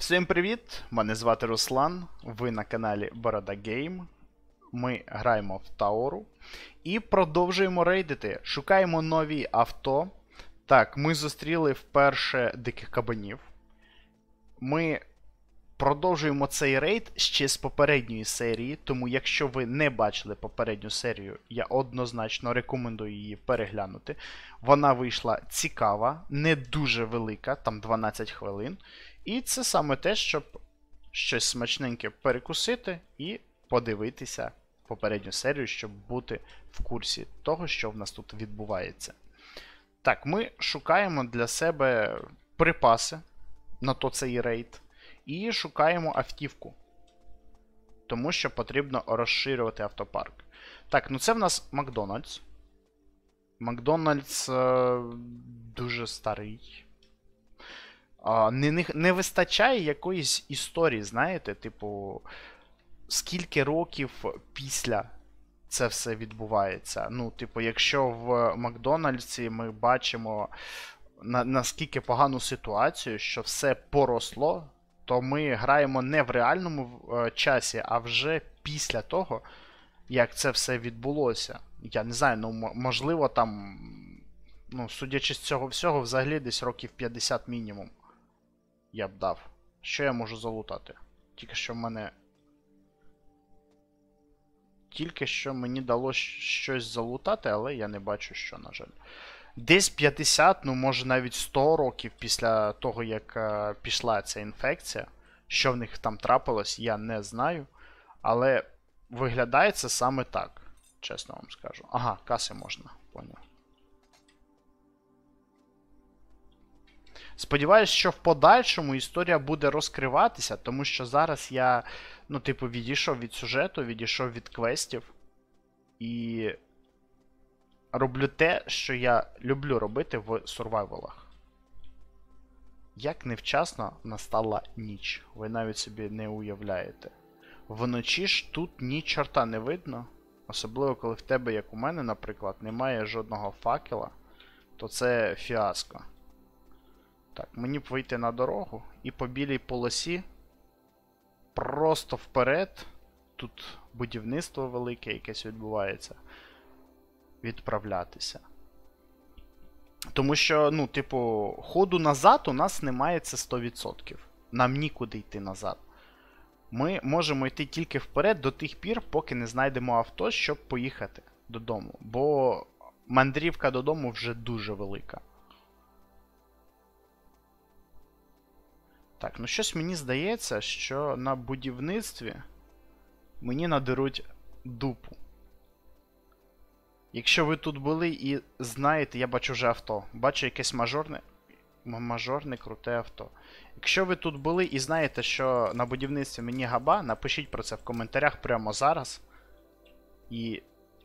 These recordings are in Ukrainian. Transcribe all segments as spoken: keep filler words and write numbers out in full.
Всім привіт! Мене звати Руслан, ви на каналі Борода Гейм. Ми граємо в Тауру і продовжуємо рейдити. Шукаємо нові авто. Так, ми зустріли вперше диких кабанів. Ми продовжуємо цей рейд ще з попередньої серії, тому якщо ви не бачили попередню серію, я однозначно рекомендую її переглянути. Вона вийшла цікава, не дуже велика, там дванадцять хвилин. І це саме те, щоб щось смачненьке перекусити і подивитися попередню серію, щоб бути в курсі того, що в нас тут відбувається. Так, ми шукаємо для себе припаси на то цей рейд. І шукаємо автівку. Тому що потрібно розширювати автопарк. Так, ну це в нас Макдональдс. Макдональдс е дуже старий. Е не, не, не вистачає якоїсь історії, знаєте, типу, скільки років після це все відбувається. Ну, типу, якщо в Макдональдсі ми бачимо на, наскільки погану ситуацію, що все поросло, то ми граємо не в реальному е, часі, а вже після того, як це все відбулося. Я не знаю, ну можливо там, ну, судячи з цього всього, взагалі десь років п'ятдесят мінімум я б дав. Що я можу залутати? Тільки що в мене... Тільки що мені дало щось залутати, але я не бачу, що, на жаль. Десь п'ятдесят, ну може навіть сто років після того, як е, пішла ця інфекція. Що в них там трапилось, я не знаю. Але виглядає це саме так, чесно вам скажу. Ага, каси можна, поняв. Сподіваюсь, що в подальшому історія буде розкриватися, тому що зараз я, ну, типу, відійшов від сюжету, відійшов від квестів. І... роблю те, що я люблю робити в сурвайвалах. Як невчасно настала ніч. Ви навіть собі не уявляєте. Вночі ж тут ні чорта не видно. Особливо, коли в тебе, як у мене, наприклад, немає жодного факела, то це фіаско. Так, мені б вийти на дорогу і по білій полосі просто вперед. Тут будівництво велике якесь відбувається. Відправлятися. Тому що, ну, типу, ходу назад у нас немає, це сто відсотків. Нам нікуди йти назад. Ми можемо йти тільки вперед до тих пір, поки не знайдемо авто, щоб поїхати додому. Бо мандрівка додому вже дуже велика. Так, ну щось мені здається, що на будівництві мені надеруть дупу. Якщо ви тут були і знаєте, я бачу вже авто. Бачу якесь мажорне, мажорне круте авто. Якщо ви тут були і знаєте, що на будівництві мені габа, напишіть про це в коментарях прямо зараз. І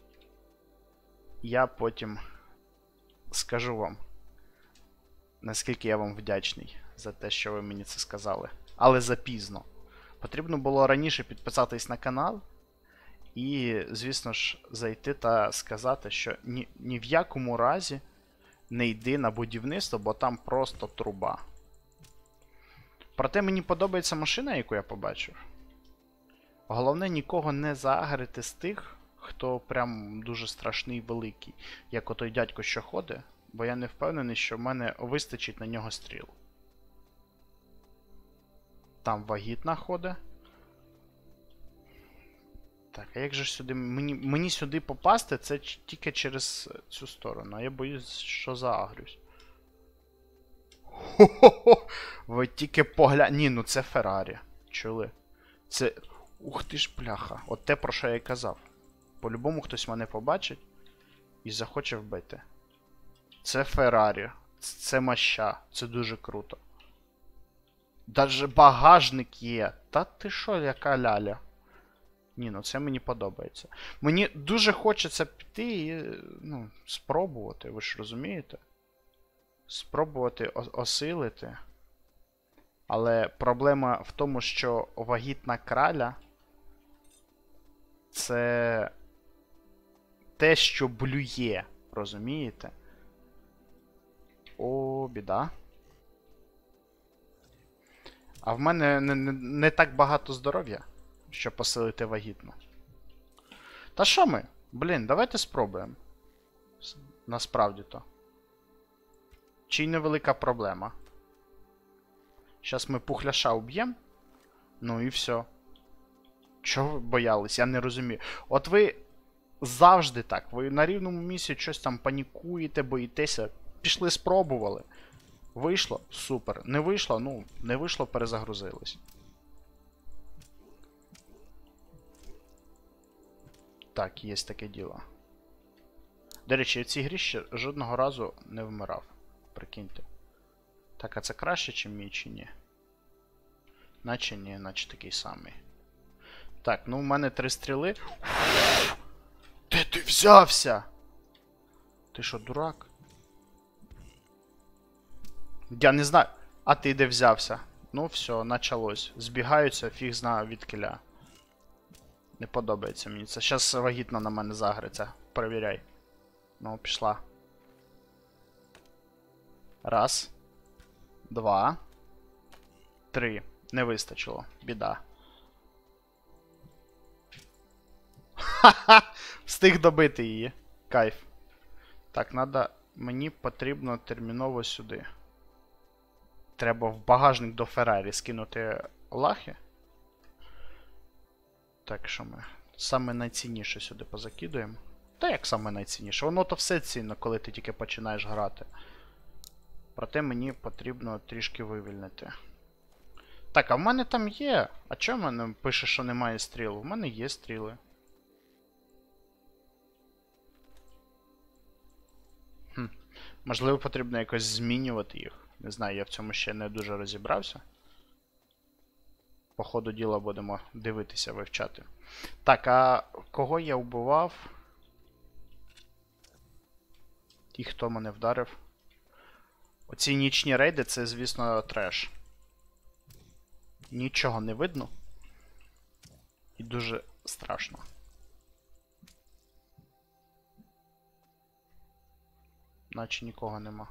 я потім скажу вам, наскільки я вам вдячний за те, що ви мені це сказали. Але запізно. Потрібно було раніше підписатись на канал. І, звісно ж, зайти та сказати, що ні, ні в якому разі не йди на будівництво, бо там просто труба. Проте мені подобається машина, яку я побачив. Головне, нікого не заагрити з тих, хто прям дуже страшний і великий, як отой дядько, що ходить, бо я не впевнений, що в мене вистачить на нього стріл. Там вагітна ходить. Так, а як же ж сюди... Мені, мені сюди попасти, це тільки через цю сторону. А я боюсь, що заагрюсь. Хо-хо-хо! Ви тільки погляньте... Ні, ну це Феррарі. Чули? Це... Ух ти ж, бляха. От те, про що я й казав. По-любому хтось мене побачить і захоче вбити. Це Феррарі. Це моща. Це дуже круто. Даже багажник є. Та ти що, яка ляля? Ні, ну це мені подобається. Мені дуже хочеться піти і, ну, спробувати, ви ж розумієте? Спробувати осилити. Але проблема в тому, що вагітна краля це те, що блює, розумієте? О, біда. А в мене не, не, не так багато здоров'я, щоб посилити вагітну. Та що ми? Блін, давайте спробуємо. Насправді-то. Чи й невелика проблема. Щас ми пухляша уб'ємо. Ну і все. Чого ви боялись? Я не розумію. От ви завжди так. Ви на рівному місці щось там панікуєте, боїтеся. Пішли, спробували. Вийшло? Супер. Не вийшло? Ну, не вийшло, перезагрузились. Так, є таке діло. До речі, я в цій грі ще жодного разу не вмирав. Прикиньте. Так, а це краще, чим мій, чи ні? Наче ні, наче такий самий. Так, ну в мене три стріли. Де ти взявся? Ти що, дурак? Я не знаю. А ти де взявся? Ну все, началось. Збігаються, фіг знає від кіля. Не подобається мені це. Щас вагітна на мене загриться. Перевіряй. Ну, пішла. Раз. Два. Три. Не вистачило. Біда. Ха-ха! Встиг добити її. Кайф. Так, надо... Мені потрібно терміново сюди. Треба в багажник до Феррарі скинути лахи. Так, що ми? Саме найцінніше сюди позакидуємо. Та як саме найцінніше? Воно то все цінно, коли ти тільки починаєш грати. Проте мені потрібно трішки вивільнити. Так, а в мене там є. А чого в мене пише, що немає стріл? У мене є стріли. Хм. Можливо, потрібно якось змінювати їх. Не знаю, я в цьому ще не дуже розібрався. По ходу діла будемо дивитися, вивчати. Так, а кого я вбивав? І хто мене вдарив? Оці нічні рейди, це, звісно, треш. Нічого не видно. І дуже страшно. Наче нікого нема.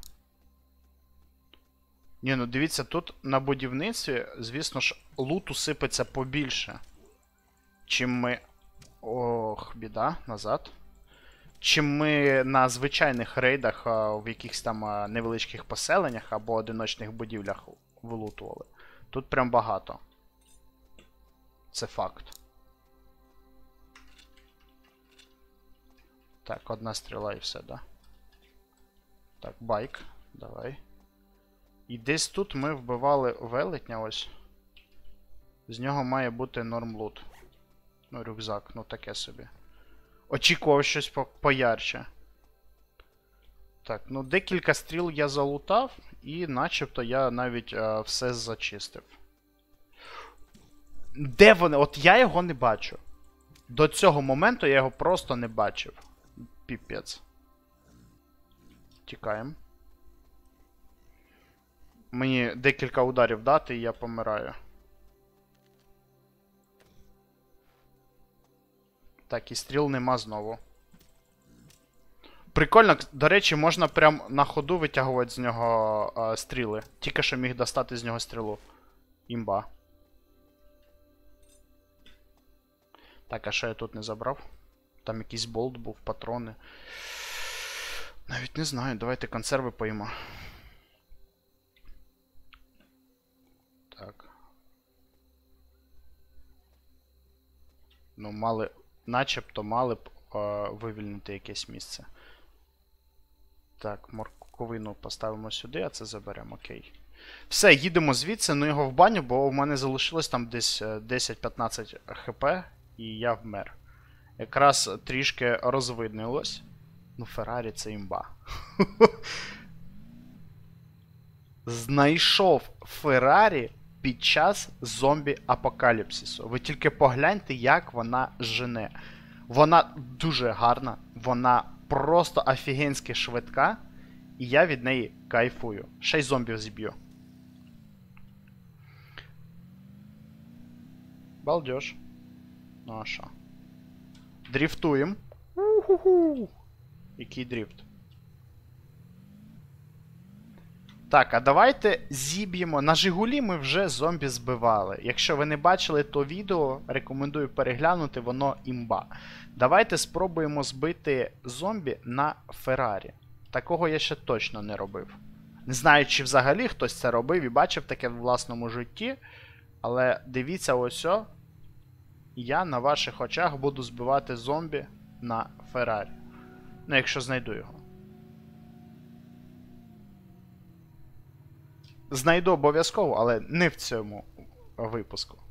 Ні, ну дивіться, тут на будівництві, звісно ж, луту сипеться побільше. Чим ми... Ох, біда, назад. Чим ми на звичайних рейдах в якихось там невеличких поселеннях або одиночних будівлях вилутували. Тут прям багато. Це факт. Так, одна стріла і все, да? Так, байк. Давай. І десь тут ми вбивали велетня ось. З нього має бути нормлут. Ну, рюкзак, ну таке собі. Очікував щось по поярче. Так, ну декілька стріл я залутав, і начебто я навіть а, все зачистив. Де вони? От я його не бачу. До цього моменту я його просто не бачив. Піпець. Тікаємо. Мені декілька ударів дати, і я помираю. Так, і стріл нема знову. Прикольно, до речі, можна прям на ходу витягувати з нього а, стріли. Тільки що міг достати з нього стрілу. Імба. Так, а що я тут не забрав? Там якийсь болт був, патрони. Навіть не знаю, давайте консерви поїмо. Так. Ну, мали... Начебто мали б е, вивільнити якесь місце. Так, морковину поставимо сюди, а це заберемо, окей. Все, їдемо звідси, ну його в баню, бо в мене залишилось там десь десять-п'ятнадцять хп, і я вмер. Якраз трішки розвиднилось. Ну, Феррарі це імба. Знайшов Феррарі під час зомбі-апокаліпсису. Ви тільки погляньте, як вона жене. Вона дуже гарна, вона просто офігенськи швидка, і я від неї кайфую. Ще й зомбів зіб'ю. Балдеж. Ну а що? Дрифтуємо. Уху-ху. Який дрифт? Так, а давайте зіб'ємо. На Жигулі ми вже зомбі збивали. Якщо ви не бачили то відео, рекомендую переглянути, воно імба. Давайте спробуємо збити зомбі на Феррарі. Такого я ще точно не робив. Не знаю, чи взагалі хтось це робив і бачив таке в власному житті. Але дивіться ось о. Я на ваших очах буду збивати зомбі на Феррарі. Ну, якщо знайду його. Знайду обов'язково, але не в цьому випуску.